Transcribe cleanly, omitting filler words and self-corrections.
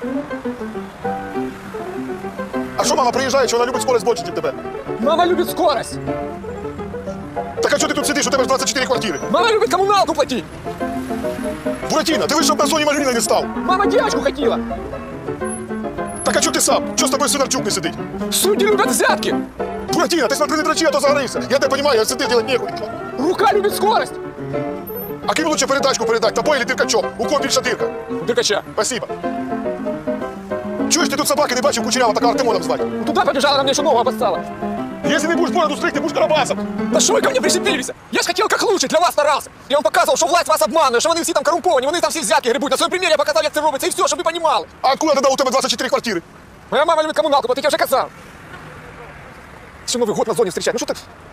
А що мама приїжджає, чи вона любить скорость більше, ніж тебе? Мама любит скорость. Так а чого ти тут сидиш, у тебе ж 24 квартири? Мама любит коммуналку платить. Буратіна, дивись, щоб на зоні Мальвіна не став. Мама девочку хотела. Так а чого ти сам? Чого з тобою Сидорчук не сидить? Судьи любят взятки. Буратіна, ти смотри, не дрочи, а то загорися. Я тебе розумію, сиди, делать нехуй. Рука любит скорость. А ким лучше передачку передати, тобою или диркачом? У кого більша дирка? Дыркача. Спасибо. Чуєш, ти тут собаки не бачив, кучерява, така Артемоном звати. Туда побежала, она мне еще ногу обоссала. Якщо не будеш бороду стригти, будеш карабасом. Да что вы ко мне прицепились? Я ж хотел как лучше, для вас старался. Я вам показывал, что власть вас обманывает, что вони всі там коррумповані, вони там всі взятки грибуть. На своем примере я показал, як це робиться, і все, щоб ви понимали. А откуда тоді у тебе 24 квартири? Моя мама любит коммуналку платить, я вже казав. Що Новий год на зоні встречать? Ну що так?